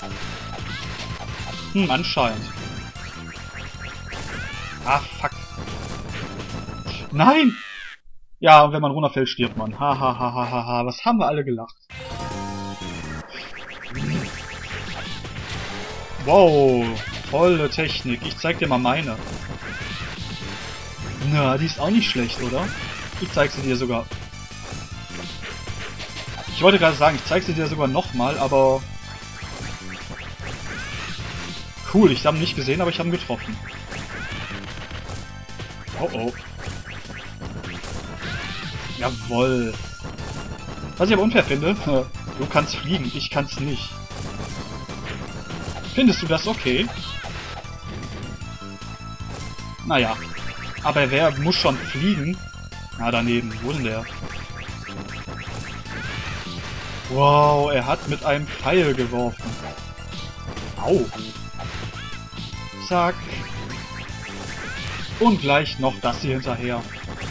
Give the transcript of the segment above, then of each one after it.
Anscheinend. Ah, fuck. Nein! Ja, und wenn man runterfällt, stirbt man. Ha, ha, ha, ha, ha, ha. Was haben wir alle gelacht? Wow, tolle Technik. Ich zeig dir mal meine. Na, die ist auch nicht schlecht, oder? Ich zeig sie dir sogar. Ich wollte gerade sagen, ich zeig sie dir sogar nochmal, aber... Cool, ich habe ihn nicht gesehen, aber ich habe ihn getroffen. Oh oh. Jawoll. Was ich aber unfair finde, du kannst fliegen, ich kann's nicht. Findest du das okay? Naja. Aber wer muss schon fliegen? Na, daneben. Wo ist denn der? Wow, er hat mit einem Pfeil geworfen. Au. Zack. Und gleich noch das hier hinterher.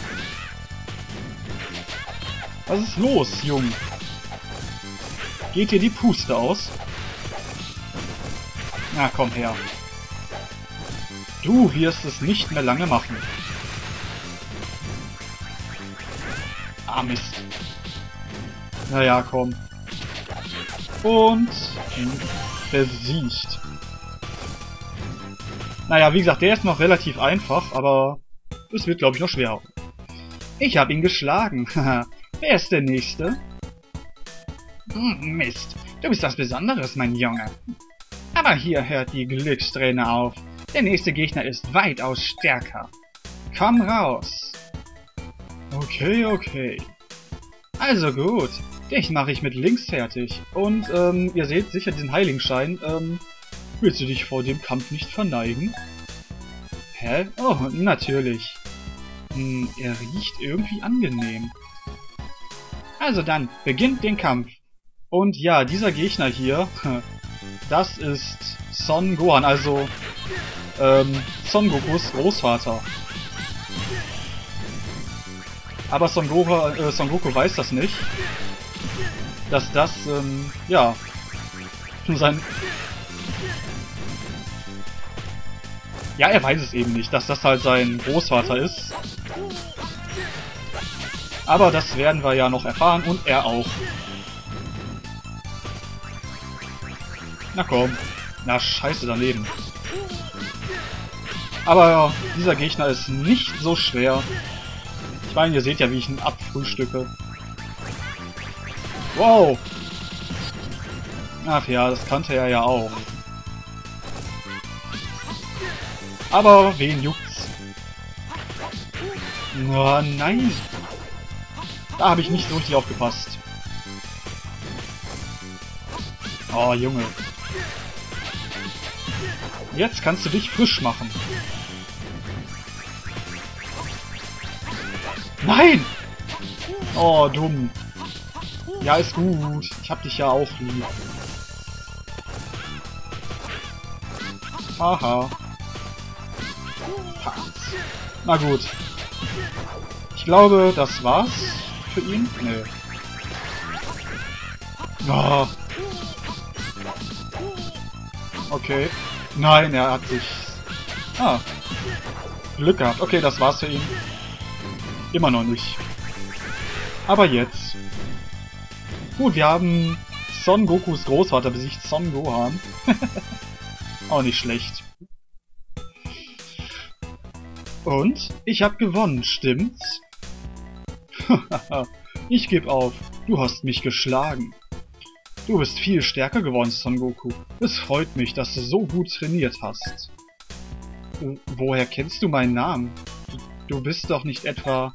Was ist los, Jung? Geht dir die Puste aus? Na, komm her. Du wirst es nicht mehr lange machen. Ah, Mist. Naja, komm. Und... besiegt. Naja, wie gesagt, der ist noch relativ einfach, aber... es wird, glaube ich, noch schwerer. Ich habe ihn geschlagen. Wer ist der Nächste? Mist. Du bist was Besonderes, mein Junge. Aber hier hört die Glückssträhne auf. Der nächste Gegner ist weitaus stärker. Komm raus. Okay, okay. Also gut. Dich mache ich mit links fertig. Und, ihr seht sicher diesen Heiligenschein. Willst du dich vor dem Kampf nicht verneigen? Hä? Oh, natürlich. Er riecht irgendwie angenehm. Also dann, beginnt den Kampf. Und ja, dieser Gegner hier, das ist Son Gohan, also Son Gokus Großvater. Aber Son Goku weiß das nicht, dass das, ja, sein... Ja, er weiß es eben nicht, dass das halt sein Großvater ist. Aber das werden wir ja noch erfahren und er auch. Na komm. Na, scheiße daneben. Aber ja, dieser Gegner ist nicht so schwer. Ich meine, ihr seht ja, wie ich ihn abfrühstücke. Wow! Ach ja, das kannte er ja auch. Aber wen juckt's? Oh, nein! Da habe ich nicht so richtig aufgepasst. Oh, Junge. Jetzt kannst du dich frisch machen. Nein! Oh, dumm. Ja, ist gut. Ich hab dich ja auch lieb. Haha. Na gut. Ich glaube, das war's für ihn. Nö. Oh. Okay. Nein, er hat sich... Ah. Glück gehabt. Okay, das war's für ihn. Immer noch nicht. Aber jetzt. Gut, wir haben Son Gokus Großvater besiegt, Son Gohan. Auch nicht schlecht. Und? Ich habe gewonnen, stimmt's? Ich geb auf. Du hast mich geschlagen. Du bist viel stärker geworden, Son Goku. Es freut mich, dass du so gut trainiert hast. Woher kennst du meinen Namen? Du bist doch nicht etwa...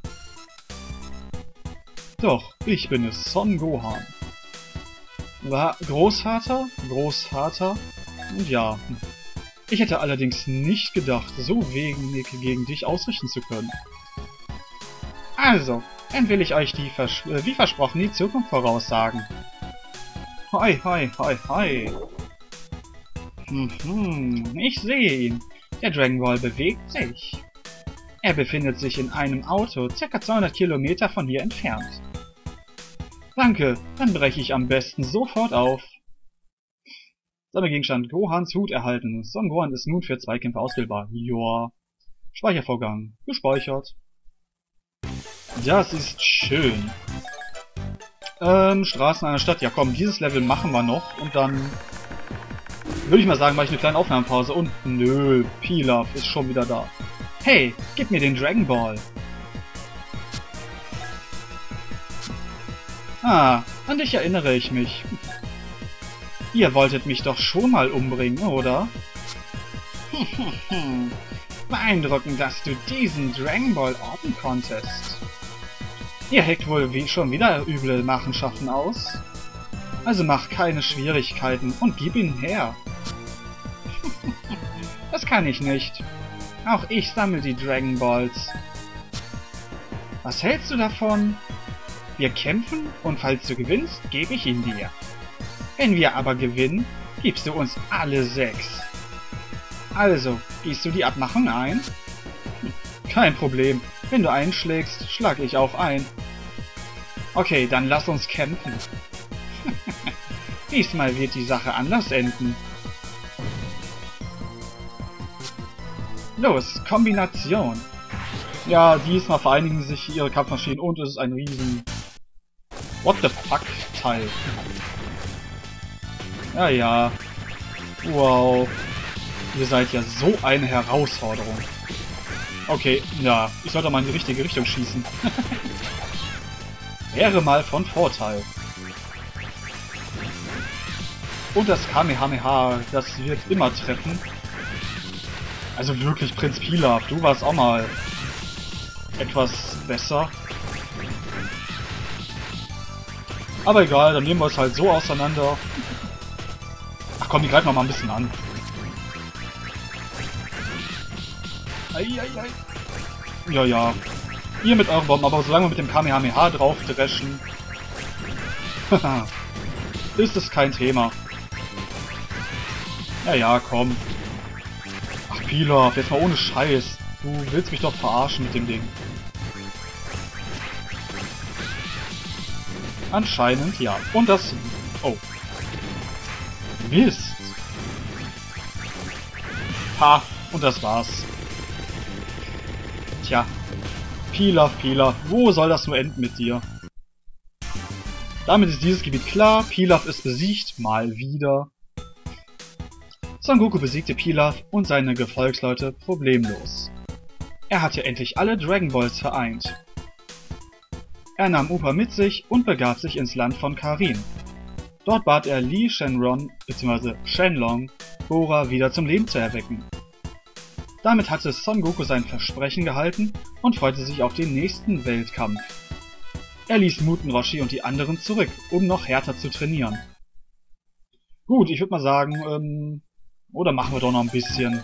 Doch, ich bin es, Son Gohan. Großvater? Großvater? Und ja. Ich hätte allerdings nicht gedacht, so wenig gegen dich ausrichten zu können. Also, dann will ich euch wie versprochen die Zukunft voraussagen. Hoi, hoi, hoi, hoi. Ich sehe ihn. Der Dragon Ball bewegt sich. Er befindet sich in einem Auto, ca. 200 Kilometer von hier entfernt. Danke, dann breche ich am besten sofort auf. Sammelgegenstand Gohans Hut erhalten. Son Gohan ist nun für Zweikämpfe auswählbar. Joa. Speichervorgang. Gespeichert. Das ist schön. Straßen einer Stadt. Ja komm, dieses Level machen wir noch. Und dann würde ich mal sagen, mache ich eine kleine Aufnahmepause. Und nö, Pilaf ist schon wieder da. Hey, gib mir den Dragon Ball. Ah, an dich erinnere ich mich. Ihr wolltet mich doch schon mal umbringen, oder? Beeindruckend, dass du diesen Dragon Ball orten konntest. Ihr heckt wohl schon wieder üble Machenschaften aus. Also mach keine Schwierigkeiten und gib ihn her. Das kann ich nicht. Auch ich sammle die Dragon Balls. Was hältst du davon? Wir kämpfen und falls du gewinnst, gebe ich ihn dir. Wenn wir aber gewinnen, gibst du uns alle 6. Also, gehst du die Abmachung ein? Kein Problem. Wenn du einschlägst, schlage ich auch ein. Okay, dann lass uns kämpfen. Diesmal wird die Sache anders enden. Los, Kombination. Ja, diesmal vereinigen sich ihre Kampfmaschinen und es ist ein riesen... What the fuck Teil. Ja, ja. Wow. Ihr seid ja so eine Herausforderung. Okay, ja, ich sollte mal in die richtige Richtung schießen. Wäre mal von Vorteil. Und das Kamehameha, das wird immer treffen. Also wirklich, Prinz Pilaf, du warst auch mal etwas besser. Aber egal, dann nehmen wir es halt so auseinander. Ach komm, die greifen wir mal ein bisschen an. Eieiei. Ja, ja. Ihr mit euren Bomben, aber solange wir mit dem Kamehameha drauf dreschen, ist es kein Thema. Ja, ja, komm. Ach, Pilaf, jetzt mal ohne Scheiß. Du willst mich doch verarschen mit dem Ding. Anscheinend ja. Und das... Oh. Mist. Ha, und das war's. Tja. Pilaf, wo soll das nur enden mit dir? Damit ist dieses Gebiet klar. Pilaf ist besiegt. Mal wieder. Son Goku besiegte Pilaf und seine Gefolgsleute problemlos. Er hatte endlich alle Dragon Balls vereint. Er nahm Upa mit sich und begab sich ins Land von Karin. Dort bat er Li Shenron bzw. Shenlong, Gora wieder zum Leben zu erwecken. Damit hatte Son Goku sein Versprechen gehalten und freute sich auf den nächsten Weltkampf. Er ließ Muten Roshi und die anderen zurück, um noch härter zu trainieren. Gut, ich würde mal sagen, oder machen wir doch noch ein bisschen.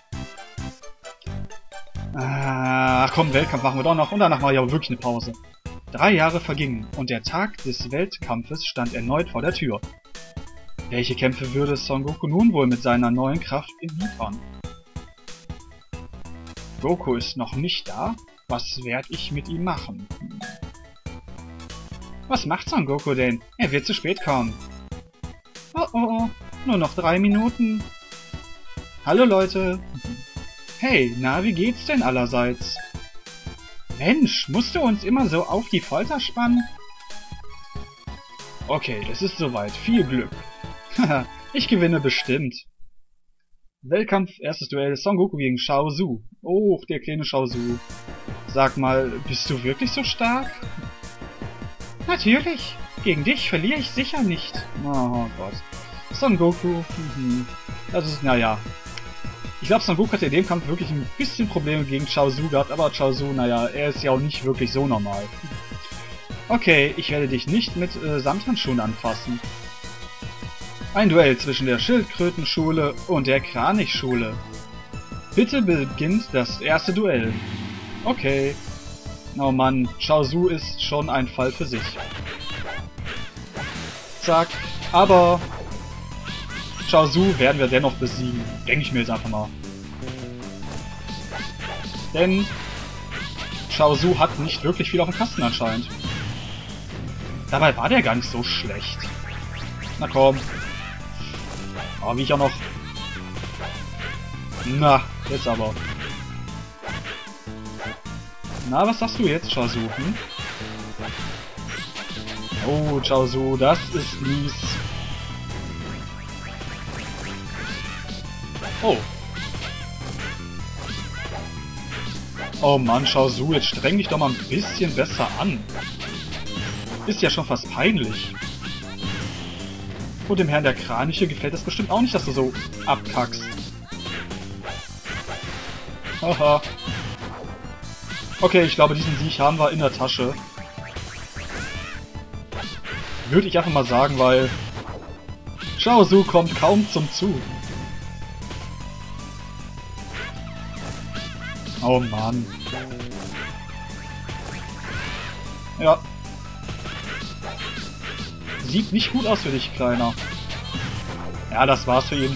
Ach komm, Weltkampf machen wir doch noch und danach mache ich aber wirklich eine Pause. 3 Jahre vergingen und der Tag des Weltkampfes stand erneut vor der Tür. Welche Kämpfe würde Son Goku nun wohl mit seiner neuen Kraft liefern? Goku ist noch nicht da? Was werde ich mit ihm machen? Was macht Son Goku denn? Er wird zu spät kommen. Oh, nur noch 3 Minuten. Hallo Leute. Hey, na, wie geht's denn allerseits? Mensch, musst du uns immer so auf die Folter spannen? Okay, es ist soweit. Viel Glück. Haha, ich gewinne bestimmt. Weltkampf, erstes Duell, Son Goku gegen Shao Zu. Oh, der kleine Shao Zu. Sag mal, bist du wirklich so stark? Natürlich. Gegen dich verliere ich sicher nicht. Oh Gott. Son Goku. Das ist, naja. Ich glaube, Son Goku hatte in dem Kampf wirklich ein bisschen Probleme gegen Shao Zu gehabt, aber Shao Zu, naja, er ist ja auch nicht wirklich so normal. Okay, ich werde dich nicht mit Samthandschuhen anfassen. Ein Duell zwischen der Schildkrötenschule und der Kranichschule. Bitte beginnt das erste Duell. Okay. Oh Mann, Shao Zu ist schon ein Fall für sich. Zack. Aber Shao Zu werden wir dennoch besiegen. Denke ich mir jetzt einfach mal. Denn Shao Zu hat nicht wirklich viel auf dem Kasten anscheinend. Dabei war der gar nicht so schlecht. Na komm. Oh, wie ich auch noch... Na, jetzt aber. Na, was sagst du jetzt, Chaozu? Hm? Oh, Chaozu, das ist mies. Oh. Oh Mann, Chaozu, jetzt streng dich doch mal ein bisschen besser an. Ist ja schon fast peinlich. Und dem Herrn der Kraniche gefällt es bestimmt auch nicht, dass du so abkackst. Haha. Okay, ich glaube, diesen Sieg haben wir in der Tasche. Würde ich einfach mal sagen, weil Chaozu kommt kaum zum Zug. Oh Mann. Ja. Sieht nicht gut aus für dich, Kleiner. Ja, das war's für ihn.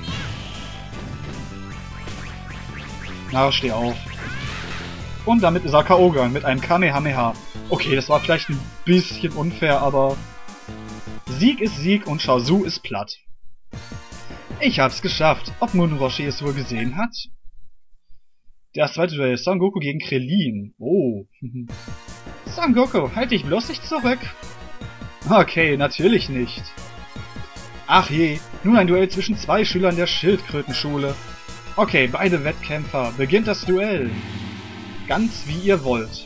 Na, steh auf. Und damit ist er K.O. gegangen mit einem Kamehameha. Okay, das war vielleicht ein bisschen unfair, aber... Sieg ist Sieg und Chaozu ist platt. Ich hab's geschafft. Ob Munroshi es wohl gesehen hat? Das zweite Duell, Son Goku gegen Krillin. Oh. Son Goku, halt dich bloß nicht zurück. Okay, natürlich nicht. Ach je, nun ein Duell zwischen zwei Schülern der Schildkrötenschule. Okay, beide Wettkämpfer, beginnt das Duell. Ganz wie ihr wollt.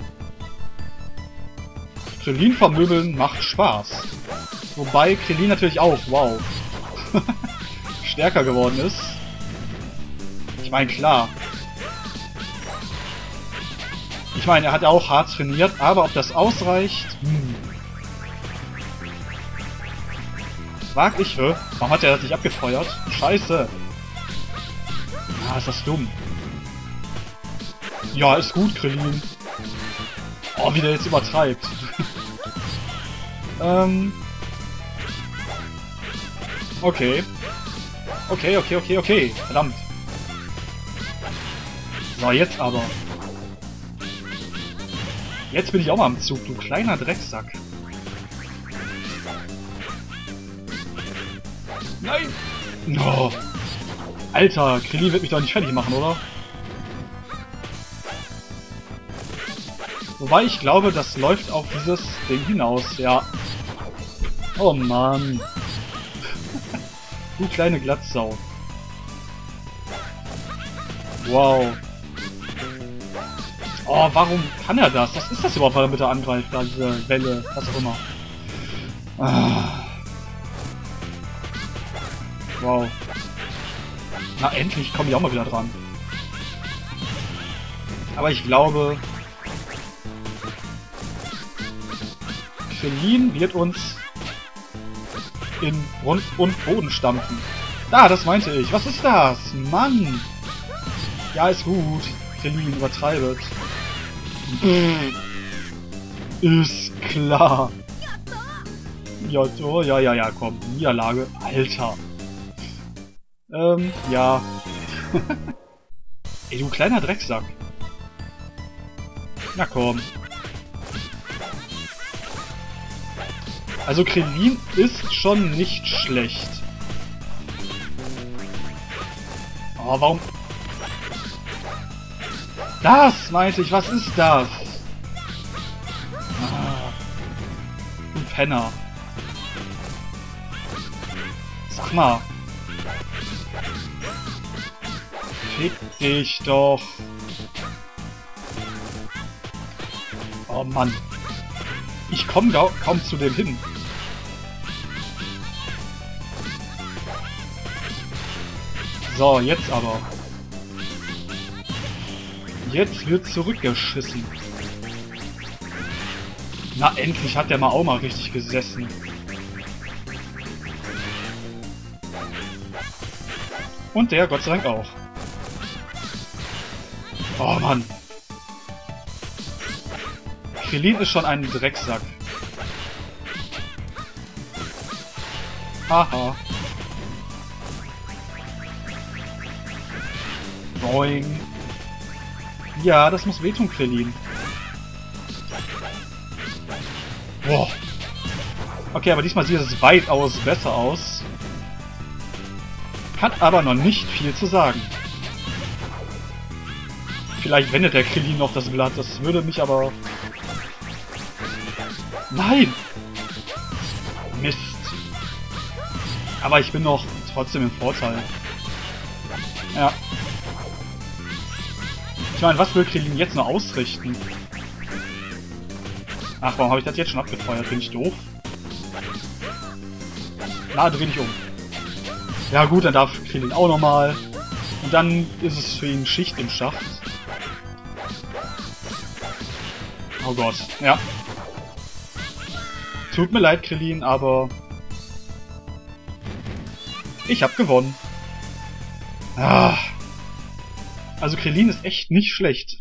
Krillin vermöbeln macht Spaß. Wobei Krillin natürlich auch, wow, stärker geworden ist. Ich meine, klar. Ich meine, er hat ja auch hart trainiert, aber ob das ausreicht? Wag ich, warum hat er das nicht abgefeuert? Scheiße. Ah, ist das dumm. Ja, ist gut, Krillin. Oh, wie der jetzt übertreibt. Okay. Okay. Verdammt. So, jetzt aber. Jetzt bin ich auch mal am Zug, du kleiner Drecksack. Nein! Oh. Alter, Krillin wird mich doch nicht fertig machen, oder? Wobei ich glaube, das läuft auf dieses Ding hinaus, ja. Oh Mann. Du kleine Glatzsau. Wow. Oh, warum kann er das? Was ist das überhaupt, weil er mit der angreift, da diese Welle, was auch immer. Ah. Wow. Na, endlich komme ich auch mal wieder dran. Aber ich glaube... Krillin wird uns in Grund und Boden stampfen. Da, das meinte ich. Was ist das? Mann! Ja, ist gut. Krillin übertreibet. Ist klar. Ja, komm. Niederlage. Alter. Ja. Ey, du kleiner Drecksack. Na komm. Also Krillin ist schon nicht schlecht. Oh, warum... Das meinte ich, was ist das? Ah, du Penner. Sag mal. Fick dich doch. Oh Mann. Ich komme kaum zu dem hin. So, jetzt aber. Jetzt wird zurückgeschissen. Na, endlich hat der mal auch mal richtig gesessen. Und der, Gott sei Dank, auch. Oh Mann. Krillin ist schon ein Drecksack. Haha. Boing. Ja, das muss wehtun, Krillin. Boah. Okay, aber diesmal sieht es weitaus besser aus. Hat aber noch nicht viel zu sagen. Vielleicht wendet der Krillin noch das Blatt, das würde mich aber... Nein! Mist. Aber ich bin noch trotzdem im Vorteil. Ja. Ich meine, was will Krillin jetzt noch ausrichten? Ach, warum habe ich das jetzt schon abgefeuert? Bin ich doof? Na, dreh dich um. Ja gut, dann darf Krillin auch nochmal. Und dann ist es für ihn Schicht im Schacht. Oh Gott, ja. Tut mir leid, Krillin, aber... Ich hab gewonnen. Ah. Also Krillin ist echt nicht schlecht.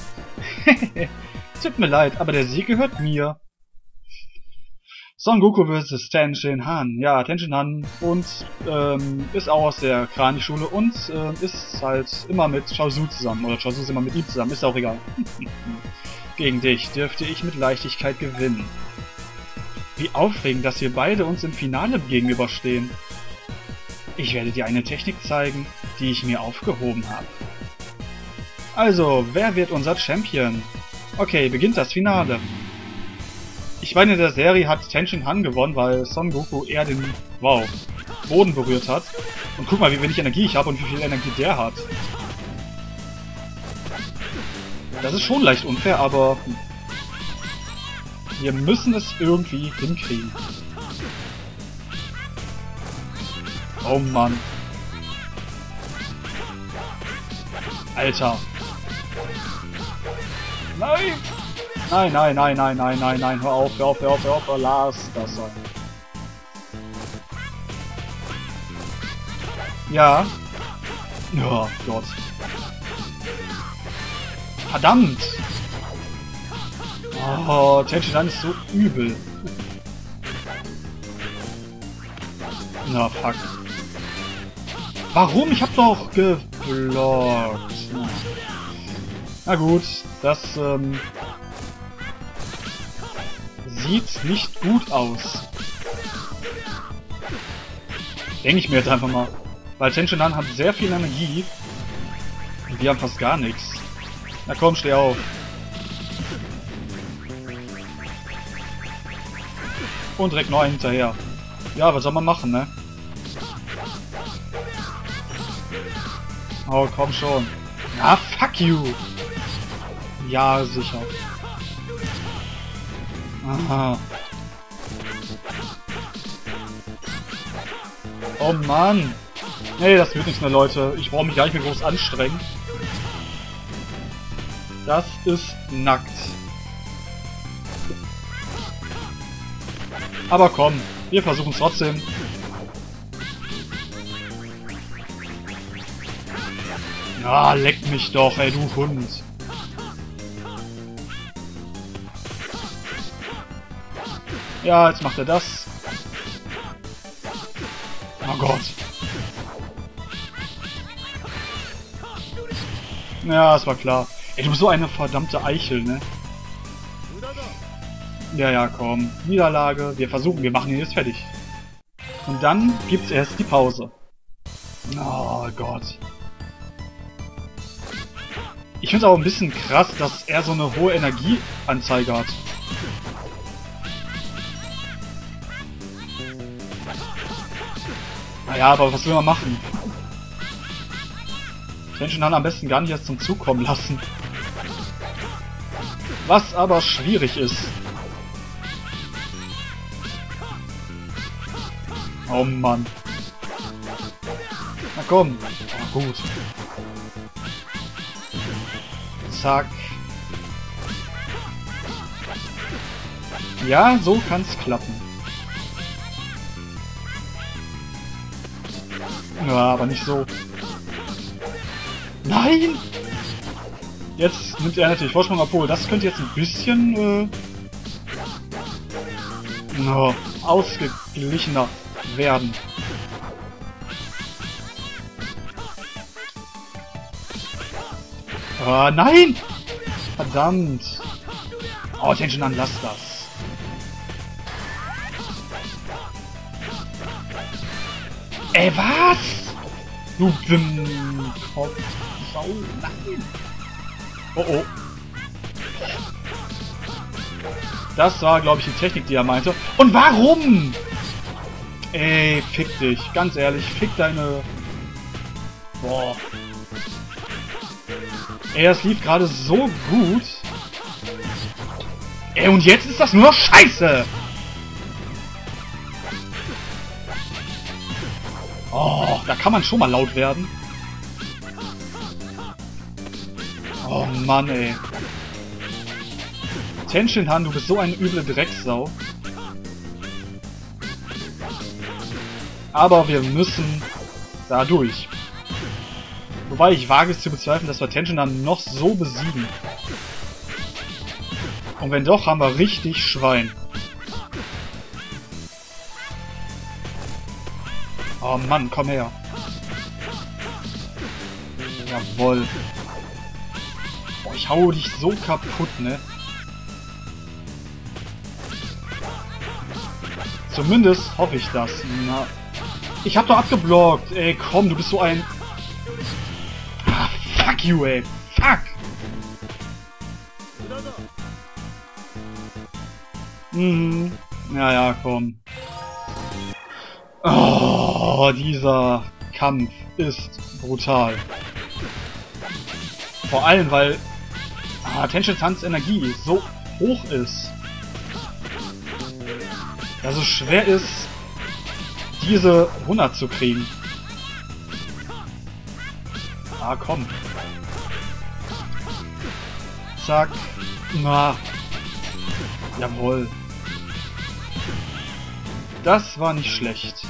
Tut mir leid, aber der Sieg gehört mir. Son Goku vs. Tenshin Han. Ja, Tenshin Han und ist auch aus der Krani-Schule und ist halt immer mit Chaozu zusammen. Oder Chaozu ist immer mit ihm zusammen, ist auch egal. Gegen dich dürfte ich mit Leichtigkeit gewinnen. Wie aufregend, dass wir beide uns im Finale gegenüberstehen. Ich werde dir eine Technik zeigen, die ich mir aufgehoben habe. Also, wer wird unser Champion? Okay, beginnt das Finale. Ich meine, in der Serie hat Tenshin Han gewonnen, weil Son Goku eher den, Boden berührt hat. Und guck mal, wie wenig Energie ich habe und wie viel Energie der hat. Das ist schon leicht unfair, aber... Wir müssen es irgendwie hinkriegen. Oh Mann. Alter. Nein! Nein, nein, nein, nein, nein, nein, nein, hör auf, hör auf, hör auf, hör auf, lass das sein. Ja. Ja, Gott. Verdammt! Oh, Tenshin Han ist so übel. Na, fuck. Warum? Ich hab doch geblockt. Na gut, das sieht nicht gut aus. Denke ich mir jetzt einfach mal. Weil Tenshin Han hat sehr viel Energie. Und wir haben fast gar nichts. Na komm, steh auf. Und direkt noch einen hinterher. Ja, was soll man machen, ne? Oh, komm schon. Na, fuck you! Ja, sicher. Aha. Oh Mann! Nee, das wird nichts mehr, Leute. Ich brauche mich gar nicht mehr groß anstrengen. Das ist nackt. Aber komm, wir versuchen es trotzdem. Ah, leck mich doch, ey, du Hund. Ja, jetzt macht er das. Oh Gott. Ja, es war klar. Ey, du bist so eine verdammte Eichel, ne? Ja, ja, komm. Niederlage. Wir versuchen, wir machen ihn jetzt fertig. Und dann gibt's erst die Pause. Oh Gott. Ich find's auch ein bisschen krass, dass er so eine hohe Energieanzeige hat. Naja, aber was will man machen? Tenshin Han am besten gar nicht erst zum Zug kommen lassen. Was aber schwierig ist. Oh Mann. Na komm. Oh, gut. Zack. Ja, so kann's klappen. Ja, aber nicht so. Nein! Jetzt nimmt er natürlich Vorsprung, obwohl das könnte jetzt ein bisschen ausgeglichener werden. Ah, nein! Verdammt! Oh, Tenshin Han, lass das. Ey, was? Du Kopf. Sau. Nein. Oh oh. Das war, glaube ich, die Technik, die er meinte. Und warum? Ey, fick dich. Ganz ehrlich, fick deine... Boah. Ey, das lief gerade so gut. Ey, und jetzt ist das nur noch Scheiße. Oh, da kann man schon mal laut werden. Oh Mann, ey. Tenshinhan, du bist so eine üble Drecksau. Aber wir müssen da durch. Wobei ich wage es zu bezweifeln, dass wir Tenshinhan noch so besiegen. Und wenn doch, haben wir richtig Schwein. Oh Mann, komm her. Jawoll. Boah, ich hau dich so kaputt, ne? Zumindest hoffe ich das. Na, ich hab doch abgeblockt. Ey, komm, du bist so ein... Ah, fuck you, ey. Fuck. Mhm. Ja, komm. Oh, dieser Kampf ist brutal. Vor allem, weil Tenshinhans Energie so hoch ist, dass es schwer ist, diese 100 zu kriegen. Ah, komm. Zack. Na. Jawohl. Das war nicht schlecht.